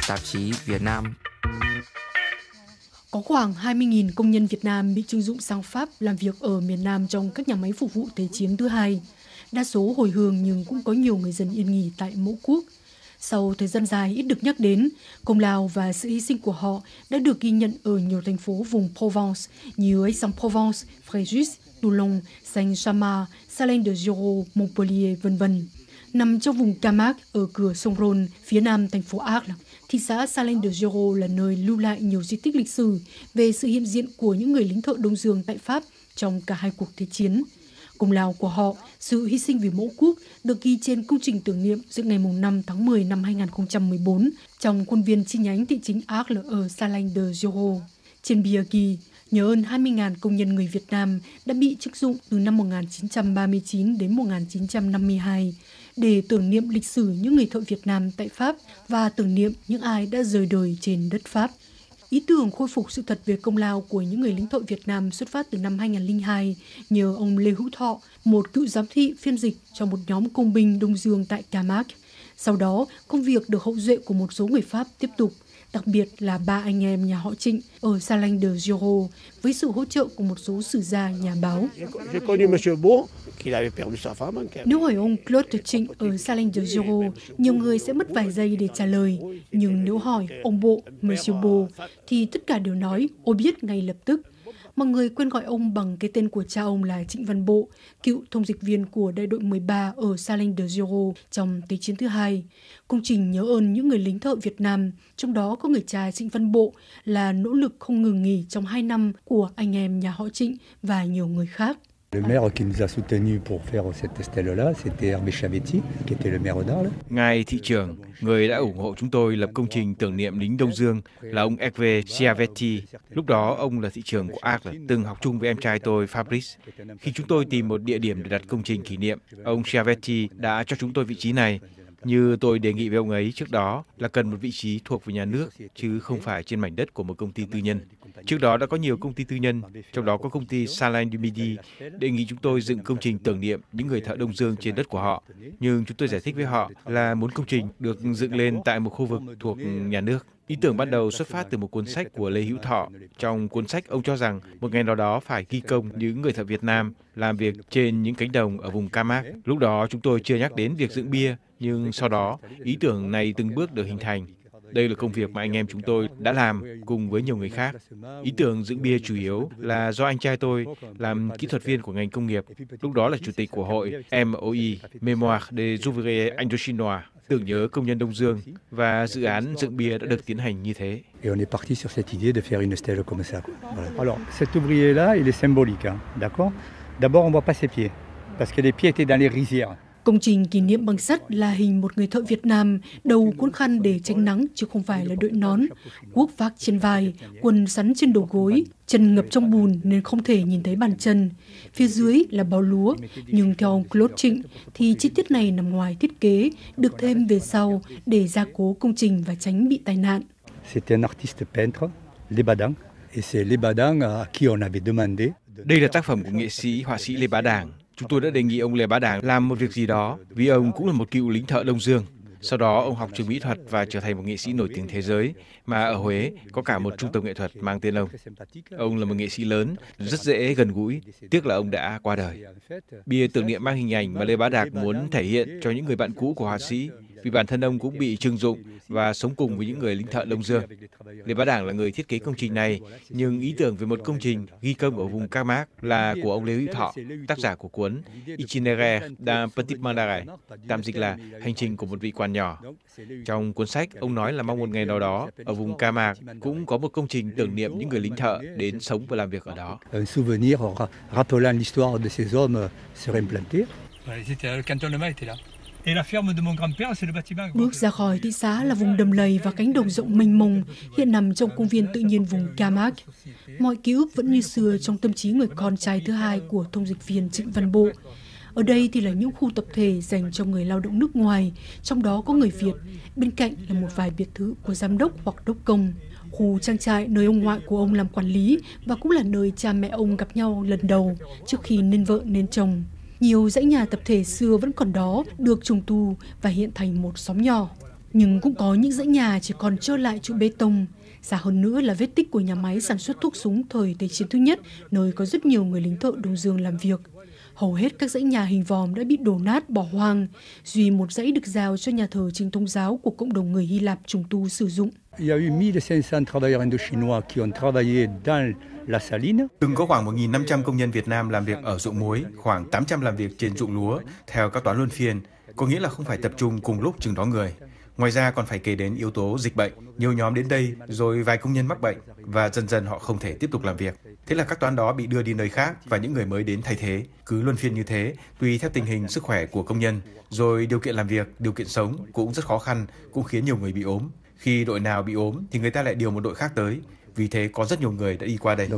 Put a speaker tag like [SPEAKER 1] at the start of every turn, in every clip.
[SPEAKER 1] tạp chí Việt Nam.
[SPEAKER 2] Có khoảng 20.000 công nhân Việt Nam bị trưng dụng sang Pháp làm việc ở miền Nam trong các nhà máy phục vụ Thế chiến thứ hai. Đa số hồi hương nhưng cũng có nhiều người dân yên nghỉ tại mẫu quốc. Sau thời gian dài ít được nhắc đến, công lao và sự hy sinh của họ đã được ghi nhận ở nhiều thành phố vùng Provence như Aix-en-Provence, Fréjus, Toulon, Saint-Chamond, Salins-de-Gironde, Montpellier, v.v. Nằm trong vùng Camargue ở cửa sông Rhône, phía nam thành phố Arles, thị xã Salins-de-Gironde là nơi lưu lại nhiều di tích lịch sử về sự hiện diện của những người lính thợ Đông Dương tại Pháp trong cả hai cuộc thế chiến. Công lao của họ, sự hy sinh vì mẫu quốc được ghi trên công trình tưởng niệm dựng ngày 5 tháng 10 năm 2014 trong khuôn viên chi nhánh thị chính Arles ở Salins-de-Gironde. Trên bia ghi, nhớ ơn 20.000 công nhân người Việt Nam đã bị trưng dụng từ năm 1939 đến 1952 để tưởng niệm lịch sử những người thợ Việt Nam tại Pháp và tưởng niệm những ai đã rời đời trên đất Pháp. Ý tưởng khôi phục sự thật về công lao của những người lính thợ Việt Nam xuất phát từ năm 2002 nhờ ông Lê Hữu Thọ, một cựu giám thị phiên dịch cho một nhóm công binh Đông Dương tại Camargue. Sau đó, công việc được hậu duệ của một số người Pháp tiếp tục, đặc biệt là 3 anh em nhà họ Trịnh ở Salins-de-Gironde với sự hỗ trợ của một số sử gia nhà báo. Nếu hỏi ông Claude Trịnh ở Salins-de-Gironde, nhiều người sẽ mất vài giây để trả lời. Nhưng nếu hỏi ông Bộ, Monsieur Bộ, thì tất cả đều nói, ôi biết ngay lập tức. Mọi người quen gọi ông bằng cái tên của cha ông là Trịnh Văn Bộ, cựu thông dịch viên của đại đội 13 ở Salins-de-Gironde trong Thế chiến thứ hai. Công trình nhớ ơn những người lính thợ Việt Nam, trong đó có người cha Trịnh Văn Bộ, là nỗ lực không ngừng nghỉ trong 2 năm của anh em nhà họ Trịnh và nhiều người khác.
[SPEAKER 3] Le maire qui nous a soutenus pour faire cette stèle-là, c'était Hervé Chavetti, qui était le maire d'Arles.
[SPEAKER 4] Ngài thị trưởng, người đã ủng hộ chúng tôi lập công trình tưởng niệm lính Đông Dương là ông Hervé Chavetti. Lúc đó ông là thị trưởng của Arles, từng học chung với em trai tôi Fabrice. Khi chúng tôi tìm một địa điểm để đặt công trình kỷ niệm, ông Chavetti đã cho chúng tôi vị trí này. Như tôi đề nghị với ông ấy trước đó là cần một vị trí thuộc về nhà nước, chứ không phải trên mảnh đất của một công ty tư nhân. Trước đó đã có nhiều công ty tư nhân, trong đó có công ty Salins du Midi, đề nghị chúng tôi dựng công trình tưởng niệm những người thợ Đông Dương trên đất của họ. Nhưng chúng tôi giải thích với họ là muốn công trình được dựng lên tại một khu vực thuộc nhà nước. Ý tưởng ban đầu xuất phát từ một cuốn sách của Lê Hữu Thọ. Trong cuốn sách, ông cho rằng một ngày nào đó phải ghi công những người thợ Việt Nam làm việc trên những cánh đồng ở vùng Camargue. Lúc đó chúng tôi chưa nhắc đến việc dựng bia, nhưng sau đó ý tưởng này từng bước được hình thành. Đây là công việc mà anh em chúng tôi đã làm cùng với nhiều người khác. Ý tưởng dựng bia chủ yếu là do anh trai tôi làm kỹ thuật viên của ngành công nghiệp, lúc đó là chủ tịch của hội MOI, Mémoire des ouvriers indochinois, tưởng nhớ công nhân Đông Dương, và dự án dựng bia đã được tiến hành như thế.
[SPEAKER 3] Et on est parti sur cette idée de faire une stèle comme ça. Voilà. Alors, cet ouvrier-là, il est symbolique, hein, d'accord? D'abord, on voit pas ses pieds, parce que les pieds étaient dans les rizières.
[SPEAKER 2] Công trình kỷ niệm bằng sắt là hình một người thợ Việt Nam đầu cuốn khăn để tránh nắng chứ không phải là đội nón, cuốc vác trên vai, quần sắn trên đầu gối, chân ngập trong bùn nên không thể nhìn thấy bàn chân. Phía dưới là bao lúa, nhưng theo ông Claude Trịnh thì chi tiết này nằm ngoài thiết kế, được thêm về sau để gia cố công trình và tránh bị tai nạn.
[SPEAKER 3] C'était un artiste peintre, Lê Bá Đảng, et c'est Lê Bá Đảng à qui on avait demandé.
[SPEAKER 4] Đây là tác phẩm của nghệ sĩ, họa sĩ Lê Bá Đảng. Chúng tôi đã đề nghị ông Lê Bá Đảng làm một việc gì đó, vì ông cũng là một cựu lính thợ Đông Dương. Sau đó, ông học trường mỹ thuật và trở thành một nghệ sĩ nổi tiếng thế giới, mà ở Huế có cả một trung tâm nghệ thuật mang tên ông. Ông là một nghệ sĩ lớn, rất dễ gần gũi, tiếc là ông đã qua đời. Bia tưởng niệm mang hình ảnh mà Lê Bá Đảng muốn thể hiện cho những người bạn cũ của họa sĩ, vì bản thân ông cũng bị trưng dụng và sống cùng với những người lính thợ Đông Dương. Lê Bá Đảng là người thiết kế công trình này, nhưng ý tưởng về một công trình ghi công ở vùng Camargue là của ông Lê Hữu Thọ, tác giả của cuốn Itinéraire d'un petit mandarin, tạm dịch là hành trình của một vị quan nhỏ. Trong cuốn sách, ông nói là mong một ngày nào đó, ở vùng Camargue cũng có một công trình tưởng niệm những người lính thợ đến sống và làm việc ở đó.
[SPEAKER 3] Un souvenir rappelant l'histoire de ces hommes serait implanté.
[SPEAKER 2] Bước ra khỏi thị xã là vùng đầm lầy và cánh đồng rộng mênh mông, hiện nằm trong công viên tự nhiên vùng Camargue. Mọi ký ức vẫn như xưa trong tâm trí người con trai thứ hai của thông dịch viên Trịnh Văn Bộ. Ở đây thì là những khu tập thể dành cho người lao động nước ngoài, trong đó có người Việt, bên cạnh là một vài biệt thự của giám đốc hoặc đốc công. Khu trang trại nơi ông ngoại của ông làm quản lý và cũng là nơi cha mẹ ông gặp nhau lần đầu trước khi nên vợ nên chồng. Nhiều dãy nhà tập thể xưa vẫn còn đó, được trùng tu và hiện thành một xóm nhỏ. Nhưng cũng có những dãy nhà chỉ còn trơ lại trụ bê tông. Xa hơn nữa là vết tích của nhà máy sản xuất thuốc súng thời Thế chiến thứ nhất, nơi có rất nhiều người lính thợ Đông Dương làm việc. Hầu hết các dãy nhà hình vòm đã bị đổ nát, bỏ hoang. Duy một dãy được giao cho nhà thờ chính thống giáo của cộng đồng người Hy Lạp trùng tu sử dụng.
[SPEAKER 3] Il y a eu 1500 travailleurs indochinois qui ont travaillé dans la saline.
[SPEAKER 4] Từng có khoảng 1.500 công nhân Việt Nam làm việc ở ruộng muối, khoảng 800 làm việc trên ruộng lúa, theo các toán luân phiên, có nghĩa là không phải tập trung cùng lúc chừng đó người. Ngoài ra còn phải kể đến yếu tố dịch bệnh, nhiều nhóm đến đây rồi vài công nhân mắc bệnh và dần dần họ không thể tiếp tục làm việc. Thế là các toán đó bị đưa đi nơi khác và những người mới đến thay thế, cứ luân phiên như thế, tùy theo tình hình sức khỏe của công nhân. Rồi điều kiện làm việc, điều kiện sống cũng rất khó khăn, cũng khiến nhiều người bị ốm. Khi đội nào bị ốm thì người ta lại điều một đội khác tới. Vì thế có rất nhiều người đã đi qua đây.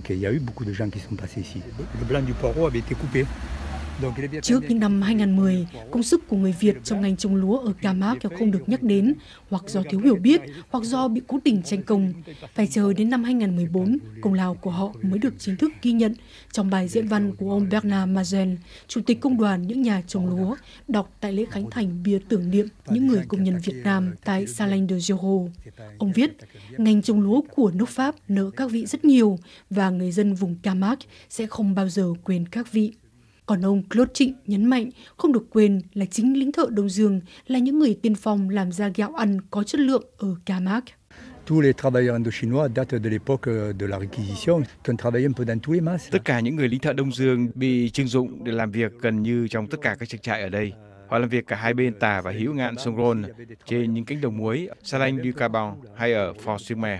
[SPEAKER 2] Trước những năm 2010, công sức của người Việt trong ngành trồng lúa ở Camargue không được nhắc đến, hoặc do thiếu hiểu biết, hoặc do bị cố tình tranh công. Phải chờ đến năm 2014, công lao của họ mới được chính thức ghi nhận trong bài diễn văn của ông Bernard Mazel, Chủ tịch Công đoàn những nhà trồng lúa, đọc tại lễ khánh thành bia tưởng niệm những người công nhân Việt Nam tại Salins de Giraud. Ông viết, ngành trồng lúa của nước Pháp nợ các vị rất nhiều và người dân vùng Camargue sẽ không bao giờ quên các vị. Còn ông Claude Trịnh nhấn mạnh không được quên là chính lính thợ Đông Dương là những người tiên phong làm ra gạo ăn có chất lượng ở Camargue.
[SPEAKER 3] Tous les travailleurs indochinois datent de l'époque de la réquisition, qui ont travaillé un peu dans tous les masses.
[SPEAKER 4] Tất cả những người lính thợ Đông Dương bị trưng dụng để làm việc gần như trong tất cả các trang trại ở đây. Họ làm việc cả hai bên tà và hữu ngạn sông Rhône, trên những cánh đồng muối, Salins du Carbon hay ở Fort-sur-Mer.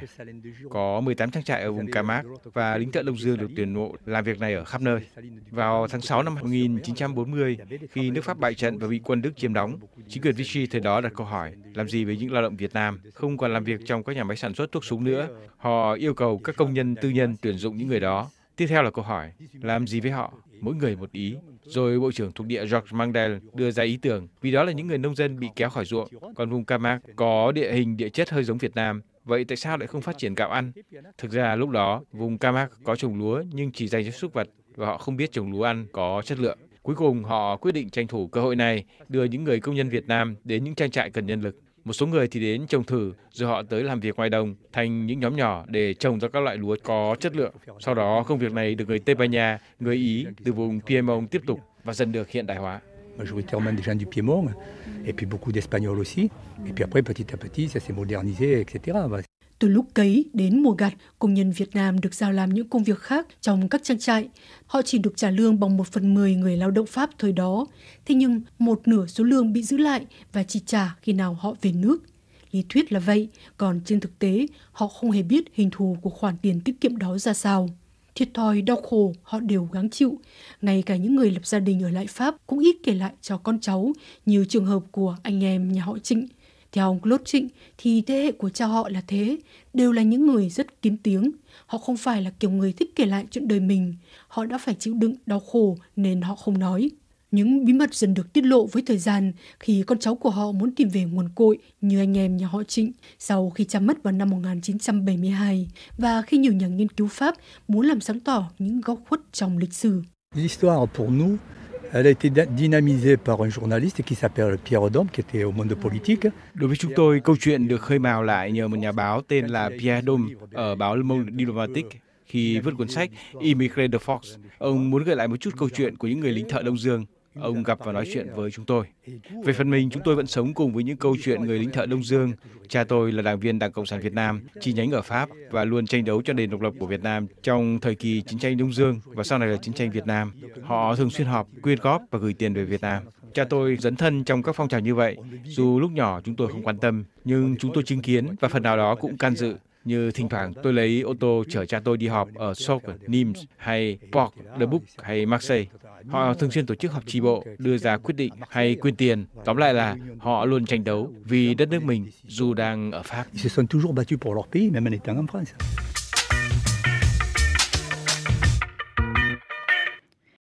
[SPEAKER 4] Có 18 trang trại ở vùng Camargue và lính thợ Đông Dương được tuyển mộ làm việc này ở khắp nơi. Vào tháng 6 năm 1940, khi nước Pháp bại trận và bị quân Đức chiếm đóng, chính quyền Vichy thời đó đặt câu hỏi làm gì với những lao động Việt Nam không còn làm việc trong các nhà máy sản xuất thuốc súng nữa. Họ yêu cầu các công nhân tư nhân tuyển dụng những người đó. Tiếp theo là câu hỏi làm gì với họ, mỗi người một ý. Rồi Bộ trưởng thuộc địa Georges Mandel đưa ra ý tưởng, vì đó là những người nông dân bị kéo khỏi ruộng, còn vùng Camargue có địa hình địa chất hơi giống Việt Nam, vậy tại sao lại không phát triển gạo ăn? Thực ra lúc đó, vùng Camargue có trồng lúa nhưng chỉ dành cho súc vật và họ không biết trồng lúa ăn có chất lượng. Cuối cùng họ quyết định tranh thủ cơ hội này, đưa những người công nhân Việt Nam đến những trang trại cần nhân lực. Một số người thì đến trồng thử, rồi họ tới làm việc ngoài đồng thành những nhóm nhỏ để trồng ra các loại lúa có chất lượng. Sau đó công việc này được người Tây Ban Nha, người Ý từ vùng Piémont tiếp tục và dần được hiện đại hóa.
[SPEAKER 3] Majoritairement des gens du Piémont, et puis beaucoup d'Espagnols aussi. Et puis après, petit à petit, ça s'est modernisé, etc.
[SPEAKER 2] Từ lúc cấy đến mùa gặt, công nhân Việt Nam được giao làm những công việc khác trong các trang trại. Họ chỉ được trả lương bằng 1/10 người lao động Pháp thời đó. Thế nhưng một nửa số lương bị giữ lại và chỉ trả khi nào họ về nước. Lý thuyết là vậy, còn trên thực tế, họ không hề biết hình thù của khoản tiền tiết kiệm đó ra sao. Thiệt thòi đau khổ họ đều gắng chịu. Ngay cả những người lập gia đình ở lại Pháp cũng ít kể lại cho con cháu, như trường hợp của anh em nhà họ Trịnh. Theo ông Claude Trịnh thì thế hệ của cha họ là thế, đều là những người rất kín tiếng. Họ không phải là kiểu người thích kể lại chuyện đời mình. Họ đã phải chịu đựng đau khổ nên họ không nói. Những bí mật dần được tiết lộ với thời gian khi con cháu của họ muốn tìm về nguồn cội như anh em nhà họ Trịnh sau khi cha mất vào năm 1972 và khi nhiều nhà nghiên cứu Pháp muốn làm sáng tỏ những góc khuất trong lịch sử.
[SPEAKER 3] L'histoire pour nous, elle a été dynamisée par un journaliste qui s'appelle Pierre Dom, qui était au Monde Politique.
[SPEAKER 4] Đối với chúng tôi, câu chuyện được khơi mào lại nhờ một nhà báo tên là Pierre Dom ở báo Le Monde Diplomatique. Khi viết cuốn sách Immigré de Force, ông muốn gợi lại một chút câu chuyện của những người lính thợ Đông Dương. Ông gặp và nói chuyện với chúng tôi. Về phần mình, chúng tôi vẫn sống cùng với những câu chuyện người lính thợ Đông Dương. Cha tôi là đảng viên Đảng Cộng sản Việt Nam, chi nhánh ở Pháp và luôn tranh đấu cho nền độc lập của Việt Nam trong thời kỳ chiến tranh Đông Dương và sau này là chiến tranh Việt Nam. Họ thường xuyên họp, quyên góp và gửi tiền về Việt Nam. Cha tôi dấn thân trong các phong trào như vậy. Dù lúc nhỏ chúng tôi không quan tâm, nhưng chúng tôi chứng kiến và phần nào đó cũng can dự. Như thỉnh thoảng tôi lấy ô tô chở cha tôi đi họp ở Socre, Nimes hay Port de Bouc hay Marseille. Họ thường xuyên tổ chức họp chi bộ, đưa ra quyết định hay quyên tiền. Tóm lại là họ luôn tranh đấu vì đất nước mình dù đang ở Pháp.
[SPEAKER 3] Ils se sont toujours battus pour leur pays, même en étant en France.